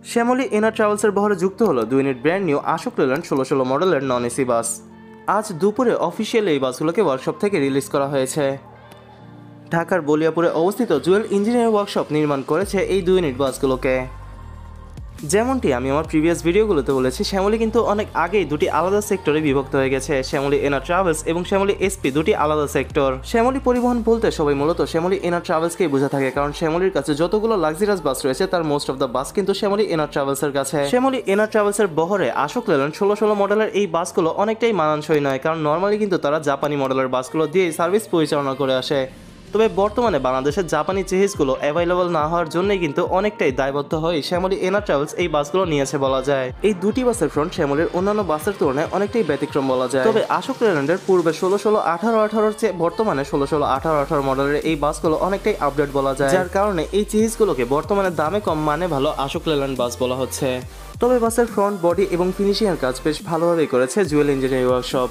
শ্যামলী এনার ট্রাভেলসের বহরে যুক্ত হলো 2 unit brand new Ashok Leyland 1616 মডেলের নন এসি বাস। আজ দুপুরে অফিসিয়াল এই বাসগুলোকে ওয়ার্কশপ থেকে রিলিজ করা হয়েছে। ঢাকার বলিয়াপুরে অবস্থিত জুয়েল ইঞ্জিনিয়ার ওয়ার্কশপ নির্মাণ করেছে এই 2 ইউনিট বাসগুলোকে। যেমনটি আমি আমার প্রিভিয়াস ভিডিওগুলোতে বলেছি, শ্যামলী কিন্তু অনেক আগেই দুটি আলাদা সেক্টরে বিভক্ত হয়ে গেছে। শ্যামলী এনার ট্রাভেলস এবং শ্যামলী এসপি দুটি আলাদা সেক্টর। শ্যামলী পরিবহন বলতে সবাই মূলত শ্যামলী এনার ট্রাভেলসকেই বোঝা থাকে, কারণ শ্যামলীর কাছে যতগুলো লাক্সারিয়াস বাস রয়েছে তার মোস্ট অফ দ্য বাস কিন্তু শ্যামলী এনার ট্রাভেলসের কাছে। শ্যামলী এনার ট্রাভেলসের বহরে আশোক লেল্যান্ড 1616 মডেলের এই বাসগুলো অনেকটাই মানানসই নয়, কারণ নর্মালি কিন্তু তারা জাপানি মডেলের বাসগুলো দিয়েই সার্ভিস পরিচালনা করে আসে। তবে বর্তমানে বাংলাদেশের জাপানি চেহিসগুলো অ্যাভেলেবল না হওয়ার জন্যই কিন্তু অনেকটাই দায়বদ্ধ হয়ে শ্যামলী এনার ট্রাভেলস এই বাসগুলো নিয়েছে বলা যায়। এই দুটি বাসের ফ্রন্ট শ্যামলীর অন্যান্য বাসের তুলনায় অনেকটাই ব্যতিক্রম বলা যায়। তবে আশোক লেল্যান্ডের পূর্বে 1616 1818 চেয়ে বর্তমানে 1616 1818 মডেলের এই বাসগুলো অনেকটাই আপডেট বলা যায়, যার কারণে এই চেহিসগুলোকে বর্তমানে দামে কম মানে ভালো আশোক লেল্যান্ড বাস বলা হচ্ছে। তবে বাসের ফ্রন্ট বডি এবং ফিনিশিং এর কাজ বেশ ভালোভাবেই করেছে জুয়েল ইঞ্জিনিয়ারিং ওয়ার্কশপ।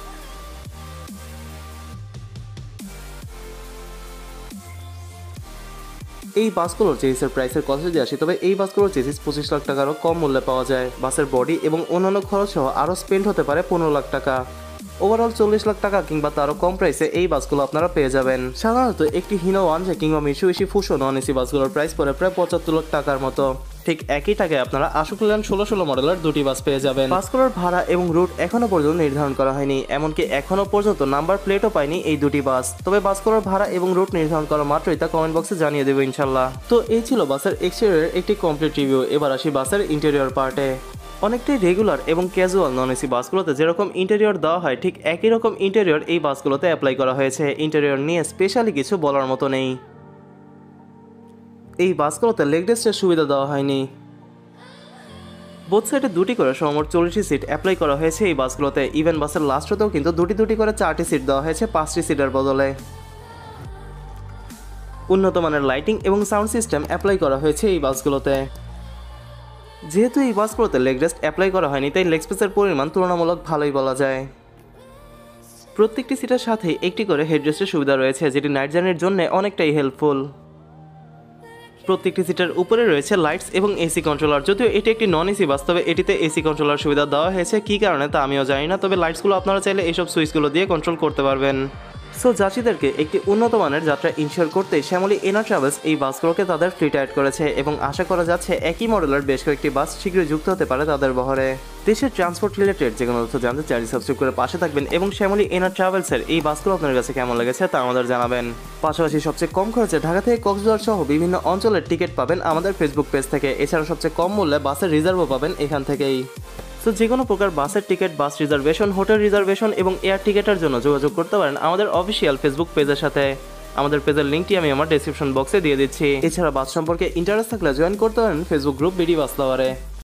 এই বাসগুলোর চেসিসের প্রাইসের কথা যদি আসি, তবে এই বাসগুলোর চেসিস 25 লাখ টাকারও কম মূল্যে পাওয়া যায়। বাসের বডি এবং অন্যান্য খরচ সহ আরও স্পেন্ড হতে পারে 15 লাখ টাকা। ওভারঅল 40 লাখ টাকা কিংবা তারও কম প্রাইসে এই বাসগুলো আপনারা পেয়ে যাবেন। সাধারণত একটি হিনো ওয়ানজে কিংবা মিৎসুবিশি ফুসো নন এসি বাসগুলোর প্রাইস পড়ে প্রায় 75 লাখ টাকার মতো। ঠিক একই টাকায় আপনারা আশোক লেল্যান্ড 1616 মডেলের দুটি বাস পেয়ে যাবেন। বাসগুলোর ভাড়া এবং রুট এখনো পর্যন্ত নির্ধারণ করা হয়নি, এমনকি এখনো পর্যন্ত নাম্বার প্লেটও পায়নি এই দুটি বাস। তবে বাসগুলোর ভাড়া এবং রুট নির্ধারণ করা মাত্রই তা কমেন্ট বক্সে জানিয়ে দেবো ইনশাল্লাহ। তো এই ছিল বাসের এক্সটেরিয়রের একটি কমপ্লিট রিভিউ। এবার আসি বাসের ইন্টেরিয়র পার্টে। অনেকটাই রেগুলার এবং ক্যাজুয়াল নন এসি বাসগুলোতে যেরকম ইন্টেরিয়র দেওয়া হয়, ঠিক একই রকম ইন্টেরিয়র এই বাসগুলোতে অ্যাপ্লাই করা হয়েছে। ইন্টেরিয়র নিয়ে স্পেশালি কিছু বলার মতো নেই। এই বাসগুলোতে লেগ রেস্টের সুবিধা দেওয়া হয়নি। বোথ সাইডে দুটি করে সর্বমোট 40টি সিট অ্যাপ্লাই করা হয়েছে এই বাসগুলোতে। ইভেন বাসের লাস্ট হতেও কিন্তু দুটি করে 4টি সিট দেওয়া হয়েছে 5টি সিটের বদলে। উন্নত মানের লাইটিং এবং সাউন্ড সিস্টেম অ্যাপ্লাই করা হয়েছে এই বাসগুলোতে। যেহেতু এই বাসগুলোতে লেগ রেস্ট অ্যাপ্লাই করা হয়নি, তাই লেগ স্পেসের পরিমাণ তুলনামূলক ভালোই বলা যায়। প্রত্যেকটি সিটের সাথে একটি করে হেডরেস্টের সুবিধা রয়েছে, যেটি নাইট জার্নির জন্য অনেকটাই হেল্পফুল। প্রত্যেকটি সিটের উপরে রয়েছে লাইটস এবং এসি কন্ট্রোলার। যদিও এটি একটি নন এসি বাস, তবে এটিতে এসি কন্ট্রোলার সুবিধা দেওয়া হয়েছে কী কারণে তা আমিও জানি না। তবে লাইটসগুলো আপনারা চাইলে এইসব সুইচগুলো দিয়ে কন্ট্রোল করতে পারবেন। সো যাত্রীদেরকে একটি উন্নত মানের যাত্রা ইনশিওর করতে শ্যামলী এনার ট্রাভেলস এই বাসগুলোকে তাদের ফ্লিটে অ্যাড করেছে, এবং আশা করা যাচ্ছে একই মডেলের বেশ কয়েকটি বাস শীঘ্রই যুক্ত হতে পারে তাদের বহরে। দেশের ট্রান্সপোর্ট রিলেটেড যে কোনো তথ্য জানতে চ্যানেল সাবস্ক্রাইব করে পাশে থাকবেন, এবং শ্যামলী এনার ট্রাভেলসের এই বাসগুলো আপনার কাছে কেমন লেগেছে তা আমাদের জানাবেন। পাশাপাশি সবচেয়ে কম খরচে ঢাকা থেকে কক্সবাজার সহ বিভিন্ন অঞ্চলের টিকিট পাবেন আমাদের ফেসবুক পেজ থেকে। এছাড়া সবচেয়ে কম মূল্যে বাসের রিজার্ভও পাবেন এখান থেকেই। সো যে কোনো প্রকার বাসের ticket, bus reservation, hotel reservation এবং এয়ার টিকিটের জন্য যোগাযোগ করতে পারেন আমাদের অফিসিয়াল ফেসবুক পেজের সাথে। আমাদের পেজের লিঙ্কটি আমি আমার ডেসক্রিপশন বক্সে দিয়ে দিচ্ছি। এছাড়া বাস সম্পর্কে ইন্টারেস্ট থাকলে জয়েন করতে পারেন ফেসবুক গ্রুপ বিডি বাস লাভারে।